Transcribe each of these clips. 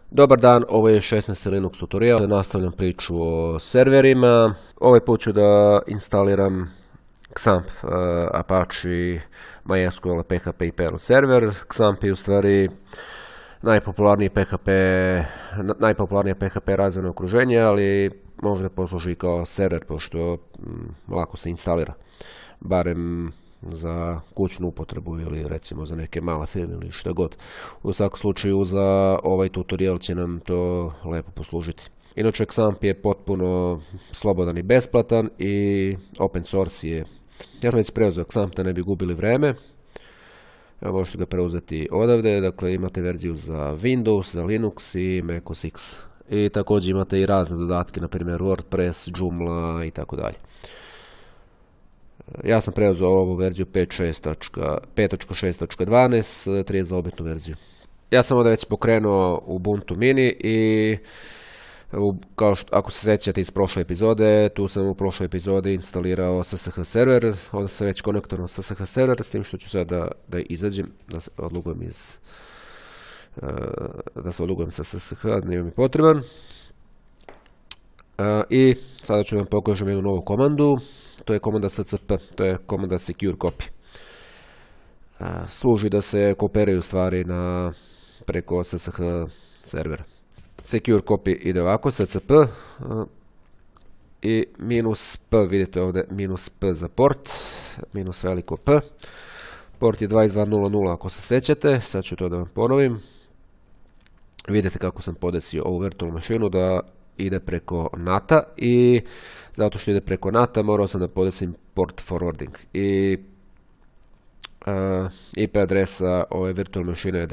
Dobar dan, ovo je 16. Linux tutorial, nastavljam priču o serverima. Ovaj put ću da instaliram XAMPP, Apache, MySQL, PHP i Perl server. XAMPP je u stvari najpopularnije PHP razvojno okruženje, ali može da posluži kao server, pošto lako se instalira. Barem za kućnu upotrebu ili recimo za neke male firme ili što god. U svakom slučaju za ovaj tutorial će nam to lepo poslužiti. Inače, XAMPP je potpuno slobodan i besplatan i open source je. Ja sam već preuzeo XAMPP da ne bi gubili vreme. Evo, možete ga preuzeti odavde, dakle imate verziju za Windows, za Linux i Mac OS X. I također imate i razne dodatke, na primjer WordPress, Joomla i tako dalje. Ja sam preuzeo ovu verziju 5.6.12, 32-bitnu verziju. Ja sam ovdje već pokrenuo Ubuntu Mini i ako se sjećate iz prošle epizode, tu sam u prošloj epizodi instalirao SSH server, ovdje sam već konektoran SSH server, s tim što ću sad da izađem, da se odlugujem sa SSH, nije mi potreban. I sada ću vam pokažem jednu novu komandu, to je komanda scp, to je komanda secure copy. Služi da se kopiraju stvari preko SSH servera. Secure copy ide ovako, scp i -p, vidite ovdje -p za port, minus veliko p. Port je 2200 ako se sjećate, sad ću to da vam ponovim. Vidite kako sam podesio ovu virtualnu mašinu da ide preko NAT-a i zato što ide preko NAT-a morao sam da podesim port forwarding. I IP adresa ove virtualne mašine je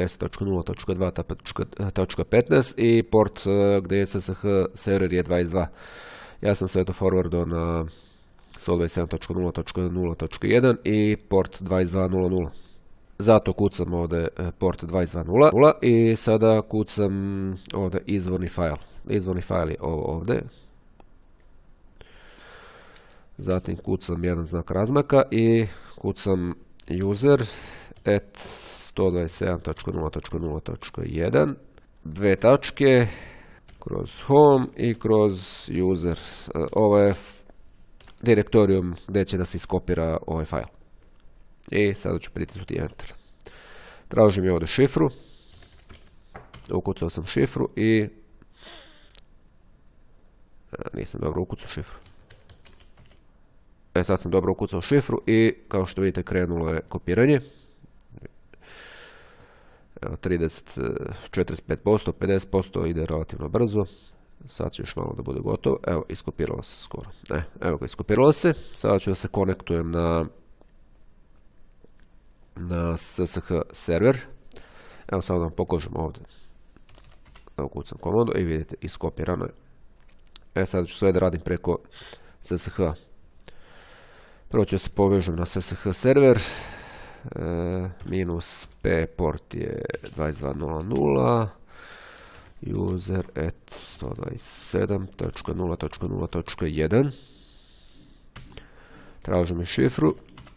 10.0.2.15 i port gdje je SSH server je 22. Ja sam sve to forwardao na 127.0.0.1 i port 22.00. Zato kucam ovdje port 22.0 i sada kucam ovdje izvorni fail. Izvorni fail je ovdje. Zatim kucam jedan znak razmaka i kucam user at 127.0.0.1, dve tačke, kroz home i kroz user. Ovo je direktorijum gdje će da se iskopira ovaj fail. I sada ću pritisnuti enter. Tražim je ovdje šifru. Ukucao sam šifru i nisam dobro ukucao šifru. Sad sam dobro ukucao šifru i kao što vidite krenulo je kopiranje. 45%, 50% ide relativno brzo. Sad će još malo da bude gotovo. Evo, iskopiralo se skoro. Evo ga, iskopiralo se. Sada ću da se konektujem na SSH server. Evo, sad da vam pokažem ovdje. Evo, kucam komandu i vidite, iskopirano je. Sada ću sve da radim preko SSH. Prvo ću se povežem na SSH server, -p port je 22.00, user at 127.0.0.1, tražim i šifru,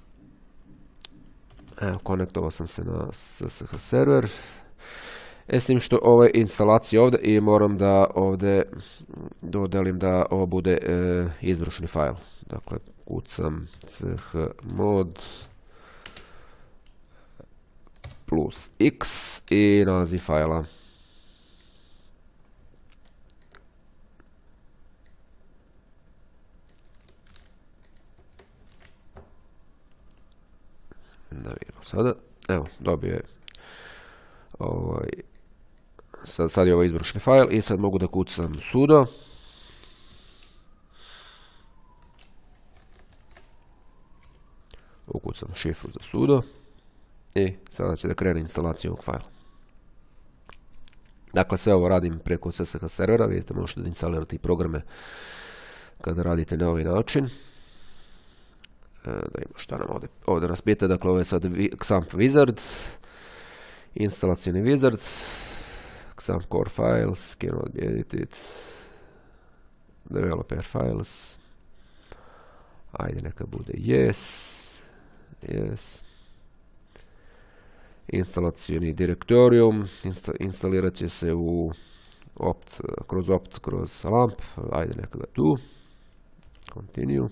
evo konektovao sam se na SSH server, s tim što ovo je instalacija ovdje i moram da ovdje dodelim da ovo bude izbrušni fail. Dakle, kucam chmod plus x i naziv fajla. Da vidimo sada. Evo, dobio je sad je ovo izbrušni fajl i sad mogu da kucam sudo. Ukucam šifru za sudo i sada će da krene instalacija ovog fajla. Dakle, sve ovo radim preko SSH servera, vidite, možete da instalirate i programe kada radite na ovaj način. Da imamo šta nam ovdje nas pita, dakle ovo je sad XAMPP wizard, instalacijni wizard, XAMPP core files, cannot be edited, developer files, ajde neka bude yes, instalacijni direktorijum, instalirat će se u kroz lamp, ajde neka ga tu, continue,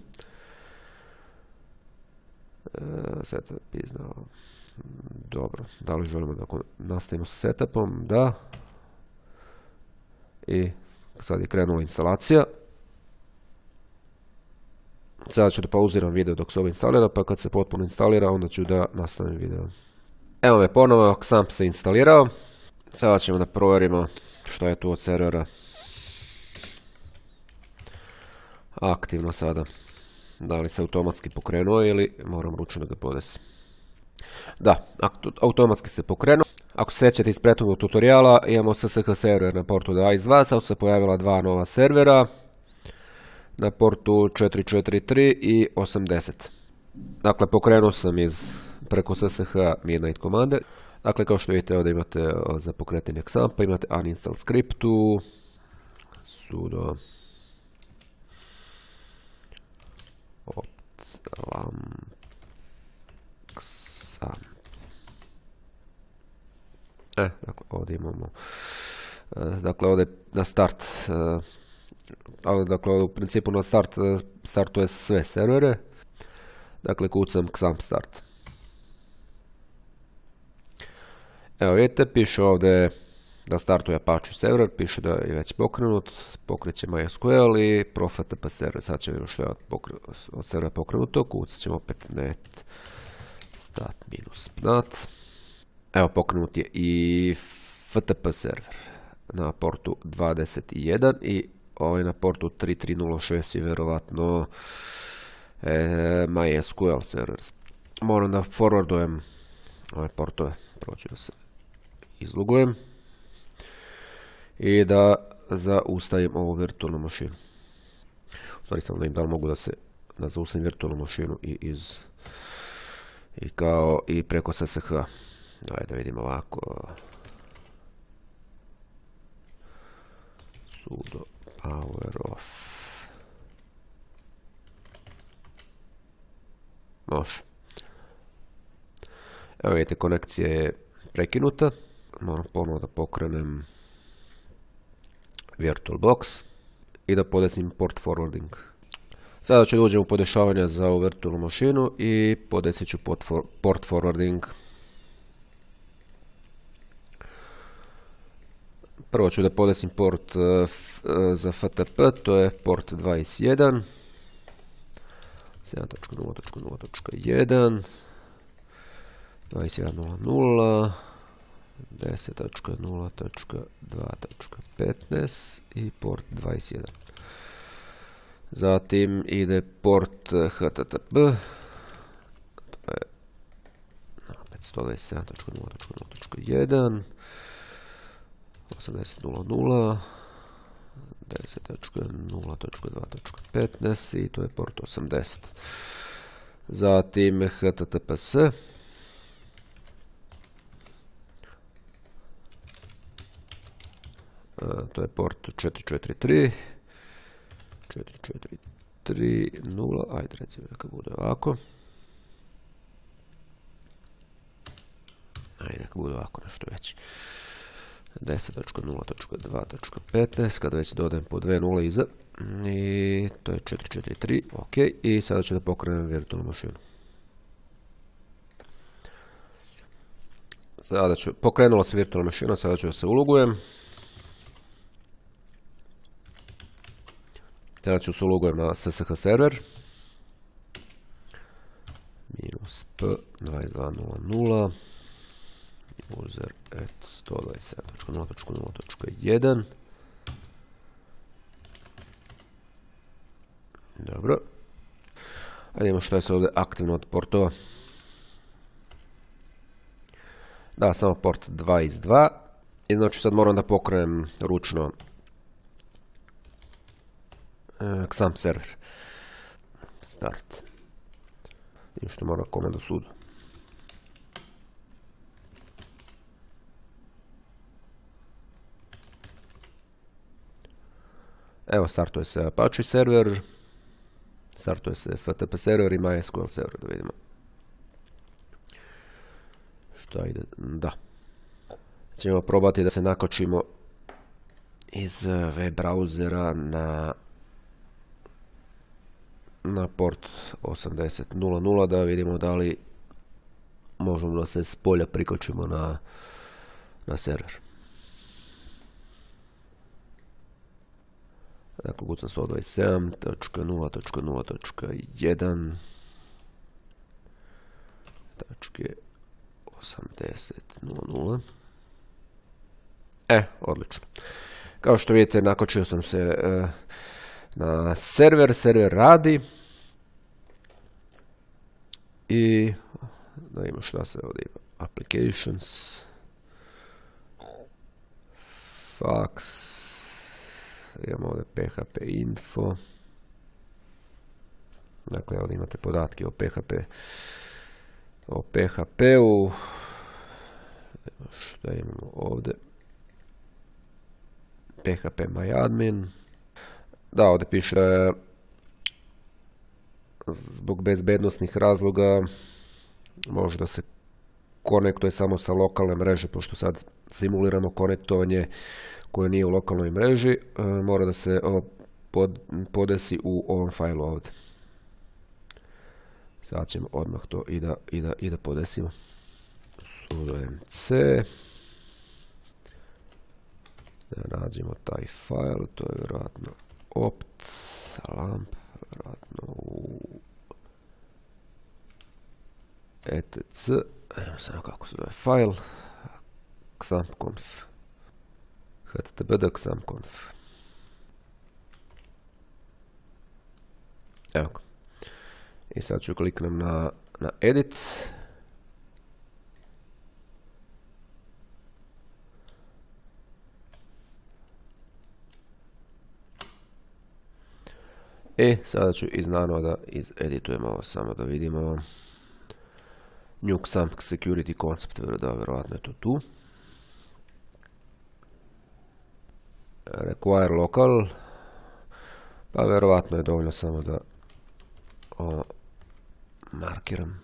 setup iznao, dobro, da li želimo da nastavimo s setupom, da, i sad je krenula instalacija. Sada ću da pauziram video dok se ovo instalira, pa kad se potpuno instalira, onda ću da nastavim video. Evo me ponovo, XAMPP se instalirao. Sada ćemo da provjerimo što je tu od servera aktivno sada. Da li se automatski pokrenuo ili moram ručno da ga podesim. Da, automatski se pokrenuo. Ako se sjećate iz prethodnog tutoriala, imamo SSH server na portu 22, sad su se pojavila dva nova servera na portu 443 i 80. Dakle, pokrenuo sam preko SSH Midnight komande. Dakle, kao što vidite, ovdje imate za pokretanje XAMPP-a, imate uninstall scriptu, sudo opt lamp XAMPP. Dakle, ovdje imamo, dakle, ovdje na start, dakle, u principu na startuje sve servere. Dakle, kucam XAMPP start. Evo vidite, piše ovdje da startuje Apache server, piše da je već pokrenut, pokreće MySQL i ProFTP server. Sad će vidjeti što je od servera pokrenuto, kucat ćemo opet net stat -nat. Evo, pokrenut je i FTP server na portu 21 i ovaj na portu 3306 je vjerovatno MySQL server. Moram da forwardujem ove portove, proći da se izlogujem i da zaustavim ovu virtualnu mašinu. U stvari samo da im da li mogu da zaustavim virtualnu mašinu i preko SSH. Daj da vidimo ovako. Sudo power off. Može. Evo vidite, konekcija je prekinuta. Moram ponovo da pokrenem VirtualBox i da podesim port forwarding. Sada ću da uđem u podešavanje za ovu virtualnu mašinu i podesit ću port forwarding. Prvo ću da podesim port za FTP, to je port 21, 7.0.0.1, 21.00, 10.0.2.15 i port 21. Zatim ide port HTTP, to je 127.0.0.1, 80.00, 10.0.2.15 i to je port 80. Zatim HTTPS, to je port 443, 443.0, ajde recimo neka bude ovako. Ajde neka bude ovako nešto veći. 10.0.2.15, kada već dodajem po 2 nule iza, i to je 443, ok, i sada ću da pokrenem virtualnu mašinu. Pokrenula se virtualna mašina, sada ću da se ulogujem. Sada ću se ulogujem na SSH server. -p 22.00 user at 127.0.0.1. Dobro. Ajde vidimo što je se ovdje aktivno od portova. Da, samo port 22. I znači sad moram da pokrenem ručno XAMPP server. Start. I što moram komandu sudo. Evo, startuje se Apache server, startuje se FTP server i MySQL server, da vidimo. Šta ide? Da. Ćemo probati da se nakačimo iz web brauzera na port 80.00 da vidimo da li možemo da se s polja prikočimo na server. Dakle, kucam 127.0.0.1.80.00. Odlično. Kao što vidite, nakočio sam se na server radi i da imamo šta se ovdje ima. Applications, fax, imamo ovdje PHP info. Dakle, ovdje imate podatke o PHP-u. Šta imamo ovdje? PHP myadmin. Da, ovdje piše zbog bezbednosnih razloga može da se konektuje samo sa lokalne mreže, pošto sad simuliramo konektovanje koje nije u lokalnoj mreži, mora da se podesi u ovom failu ovdje. Sad ćemo odmah to i da podesimo. Sudo mc, da nađemo taj fail, to je vjerojatno opt, lamp, vjerojatno u etc, samo kako se zove fail, xampconf, httpd xampconf. Evo ga. I sad ću kliknem na edit. Sada ću iznano da izeditujemo ovo, samo da vidimo. New XAMPP security concept, vjerojatno je to tu. Require local, pa vjerojatno je dovoljno samo da ovo markiram.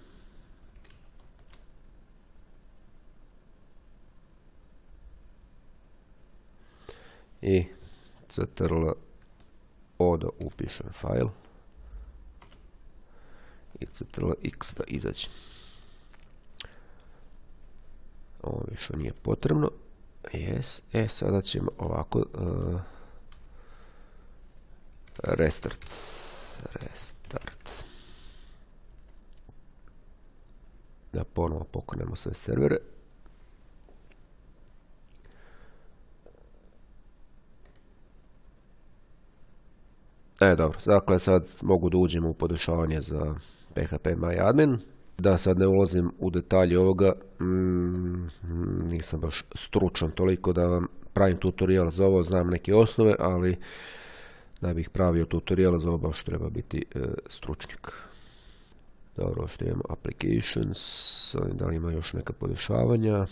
I ctrl O da upišem fail i ctrl X da izađe. Ovo više nije potrebno. Yes. Sada ćemo ovako restart. Da ponovo pokrenemo sve servere. Dobro, dakle sad mogu da uđem u podešavanje za PHP myadmin. Da sad ne ulazim u detalje ovoga, nisam baš stručan toliko da vam pravim tutorial za ovo, znam neke osnove, ali da bih pravio tutorial za ovo baš treba biti stručnjak. Dobro, što imamo applications, da li ima još neka podešavanja.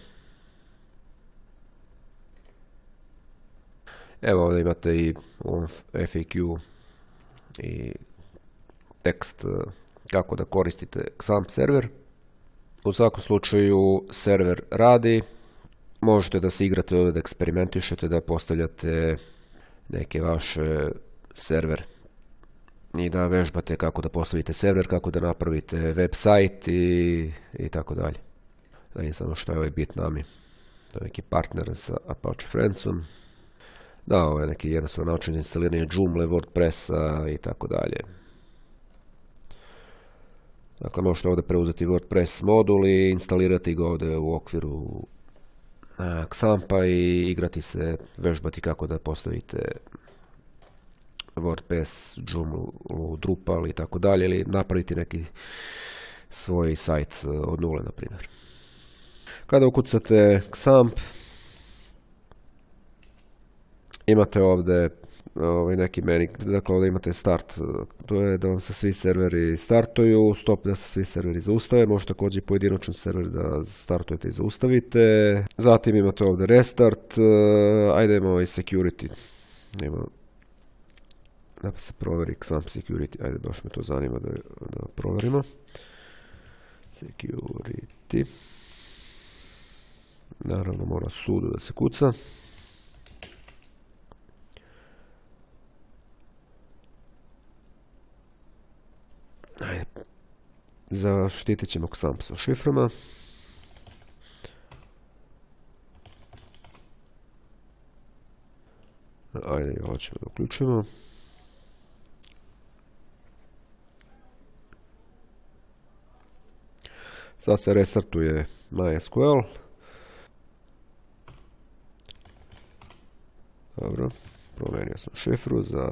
Evo ovdje imate i FAQ i tekst kako da koristite XAMPP server. U svakom slučaju server radi, možete da se igrate ovdje, da eksperimentišete, da postavljate neke vaše server i da vežbate kako da postavite server, kako da napravite website i tako dalje. Da vidim samo što je ovaj Bitnami, to je neki partner sa Apache Friendsom. Da, ovo je neki jednostavan način instaliranja Joomla, WordPressa i tako dalje. Dakle, možete ovdje preuzeti WordPress modul i instalirati ga ovdje u okviru XAMPP-a i igrati se, vežbati kako da postavite WordPress, Joomla, Drupal i tako dalje, ili napraviti neki svoj sajt od nule, na primjer. Kada ukucate XAMPP, imate ovdje neki menu, dakle ovdje imate start, to je da vam se svi serveri startuju, stop da se svi serveri zaustave, možete također pojedinačan server da startujete i zaustavite. Zatim imate ovdje restart, ajde imamo i security, da se proveri XAMPP security, ajde baš me to zanima da provjerimo. Security, naravno mora sudo da se kuca. Zaštitit ćemo XAMPP sa šiframa. Ajde, ovo ćemo da uključimo. Sad se restartuje MySQL. Dobro, promijenio sam šifru za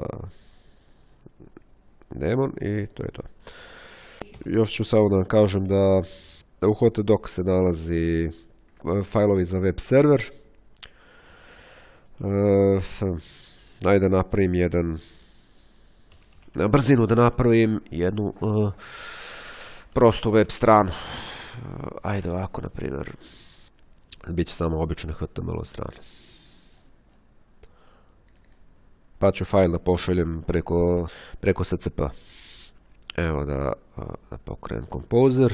daemon i to je to. Još ću samo da vam kažem da u HTDoc se nalazi fajlovi za web server. Ajde da napravim na brzinu da napravim jednu prostu web stranu. Ajde ovako, na primjer, bit će samo obične HTML strane. Pa ću fajl da pošaljem preko SCP. Evo da pokrenem Composer.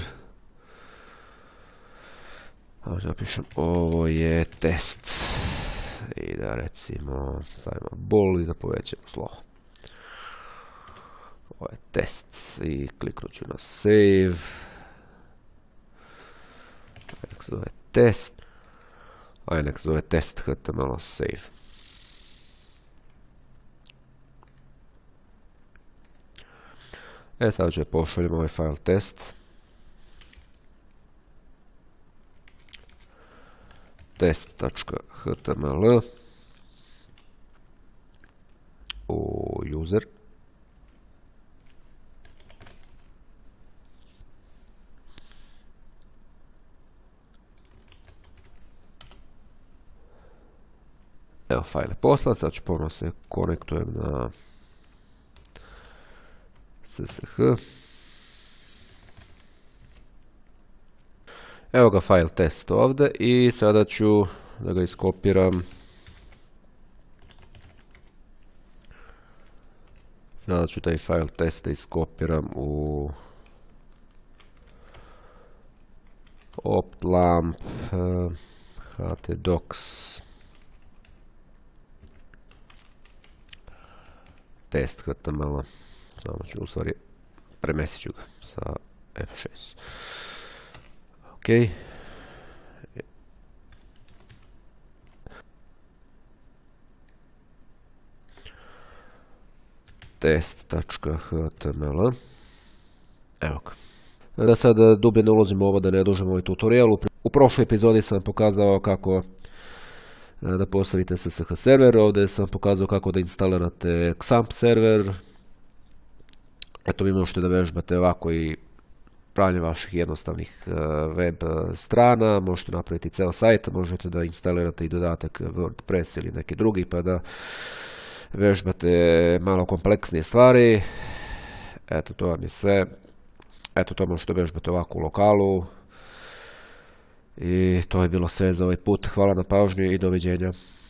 Da napišem ovo je test. I da recimo stavimo bold i da povećamo slovo. Ovo je test i kliknut ću na save. Nek zove test. Aj nek zove test HTML save. Sad ću pošaljem ovaj file test. Test.html u user. Evo, file je poslat, sad ću ponovno se konektujem na SSH. Evo ga file test ovdje i sada ću da ga iskopiram. Sada ću taj file test iskopiram u optlamp htdocs test html. Samo ću u stvari premestit ću ga sa F6. Ok. Test.html. Evo ga. Da sad dublje ne ulazimo u ovo, da ne dužimo ovaj tutorial. U prošloj epizodi sam pokazao kako da postavite SSH server. Ovdje sam pokazao kako da instalirate XAMPP server. Eto, vi možete da vežbate ovako i pravljanje vaših jednostavnih web strana, možete napraviti ceo sajt, možete da instalirate i dodatak WordPress ili neki drugi, pa da vežbate malo kompleksnije stvari. Eto, to vam je sve. Eto, to možete vežbati ovako u lokalu. I to je bilo sve za ovaj put. Hvala na pažnji i doviđenja.